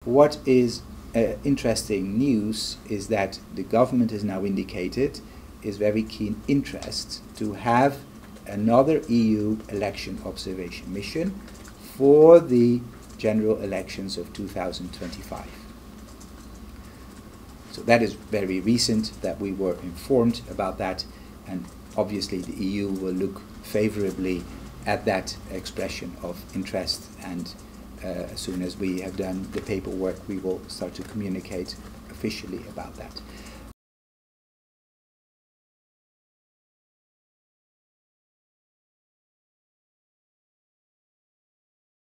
what is interesting news is that the government has now indicated its very keen interest to have another EU election observation mission for the general elections of 2025. So that is very recent that we were informed about that, and obviously the EU will look favorably at that expression of interest, and as soon as we have done the paperwork we will start to communicate officially about that.